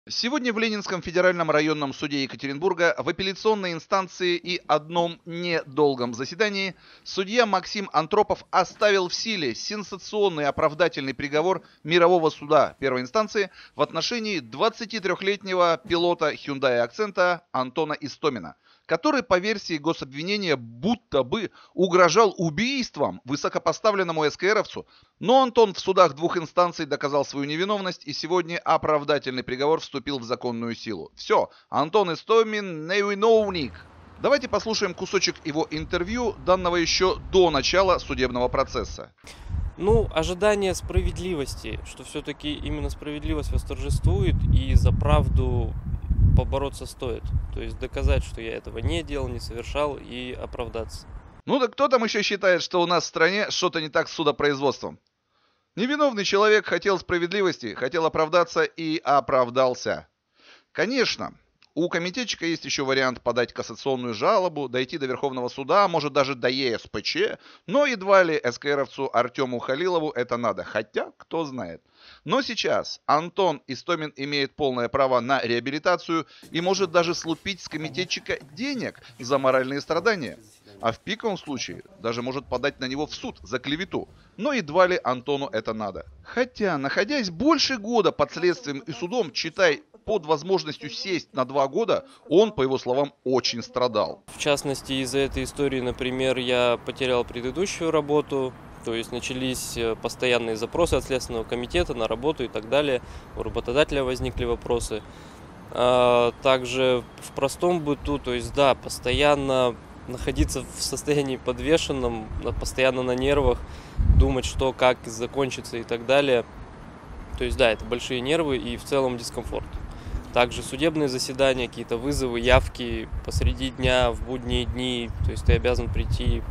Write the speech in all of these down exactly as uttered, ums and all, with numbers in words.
Сегодня в Ленинском федеральном районном суде Екатеринбурга в апелляционной инстанции и одном недолгом заседании судья Максим Антропов оставил в силе сенсационный оправдательный приговор мирового суда первой инстанции в отношении двадцатитрёхлетнего пилота Hyundai Accent Антона Истомина, который по версии гособвинения будто бы угрожал убийством высокопоставленному эскээровцу. Но Антон в судах двух инстанций доказал свою невиновность, и сегодня оправдательный приговор вступил в законную силу. Все, Антон Истомин невиновник. Давайте послушаем кусочек его интервью, данного еще до начала судебного процесса. Ну, ожидание справедливости, что все-таки именно справедливость восторжествует и за правду побороться стоит. То есть доказать, что я этого не делал, не совершал, и оправдаться. Ну да кто там еще считает, что у нас в стране что-то не так с судопроизводством? Невиновный человек хотел справедливости, хотел оправдаться и оправдался. Конечно, у комитетчика есть еще вариант подать кассационную жалобу, дойти до Верховного суда, может даже до Е С П Ч, но едва ли эскээровцу Артему Халилову это надо, хотя кто знает. Но сейчас Антон Истомин имеет полное право на реабилитацию и может даже слупить с комитетчика денег за моральные страдания. А в пиковом случае даже может подать на него в суд за клевету. Но едва ли Антону это надо. Хотя, находясь больше года под следствием и судом, читай, под возможностью сесть на два года, он, по его словам, очень страдал. В частности, из-за этой истории, например, я потерял предыдущую работу. То есть начались постоянные запросы от Следственного комитета на работу и так далее. У работодателя возникли вопросы. Также в простом быту, то есть да, постоянно находиться в состоянии подвешенном, постоянно на нервах, думать, что, как закончится и так далее. То есть да, это большие нервы и в целом дискомфорт. Также судебные заседания, какие-то вызовы, явки посреди дня, в будние дни. То есть ты обязан прийти.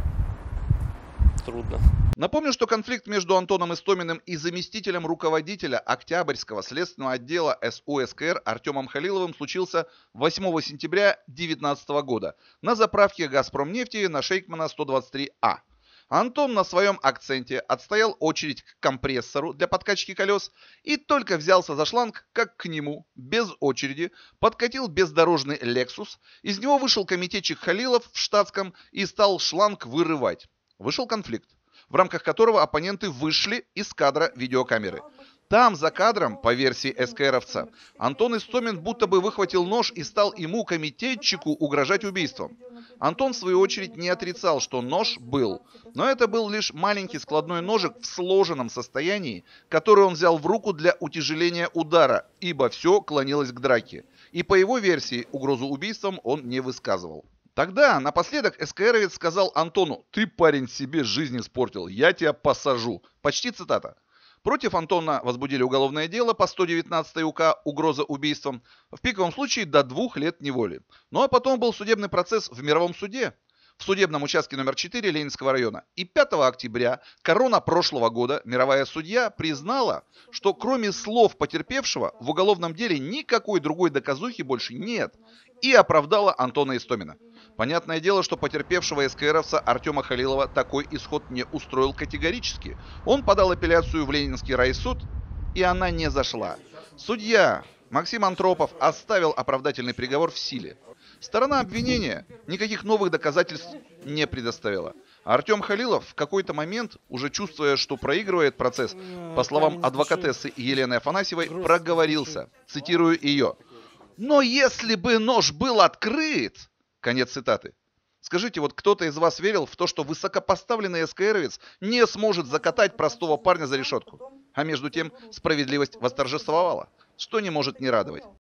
Трудно. Напомню, что конфликт между Антоном Истоминым и заместителем руководителя Октябрьского следственного отдела С У С К Р Артемом Халиловым случился восьмого сентября две тысячи девятнадцатого года на заправке «Газпромнефти» на Шейкмана сто двадцать три А. Антон на своем акценте отстоял очередь к компрессору для подкачки колес и только взялся за шланг, как к нему, без очереди, подкатил бездорожный Lexus, из него вышел комитетчик Халилов в штатском и стал шланг вырывать. Вышел конфликт, в рамках которого оппоненты вышли из кадра видеокамеры. Там, за кадром, по версии эскээровца, Антон Истомин будто бы выхватил нож и стал ему, комитетчику, угрожать убийством. Антон, в свою очередь, не отрицал, что нож был, но это был лишь маленький складной ножик в сложенном состоянии, который он взял в руку для утяжеления удара, ибо все клонилось к драке. И по его версии, угрозу убийством он не высказывал. Тогда напоследок эскээровец сказал Антону: «Ты, парень, себе жизнь испортил, я тебя посажу». Почти цитата. Против Антона возбудили уголовное дело по сто девятнадцатой У К «Угроза убийством», в пиковом случае до двух лет неволи. Ну а потом был судебный процесс в мировом суде, в судебном участке номер четыре Ленинского района. И пятого октября, корона прошлого года, мировая судья признала, что кроме слов потерпевшего в уголовном деле никакой другой доказухи больше нет, и оправдала Антона Истомина. Понятное дело, что потерпевшего эскээровца Артема Халилова такой исход не устроил категорически. Он подал апелляцию в Ленинский райсуд, и она не зашла. Судья Максим Антропов оставил оправдательный приговор в силе. Сторона обвинения никаких новых доказательств не предоставила. Артем Халилов в какой-то момент, уже чувствуя, что проигрывает процесс, по словам адвокатессы Елены Афанасьевой, проговорился. Цитирую ее: «Но если бы нож был открыт...» Конец цитаты. Скажите, вот кто-то из вас верил в то, что высокопоставленный эскээровец не сможет закатать простого парня за решетку? А между тем справедливость восторжествовала, что не может не радовать.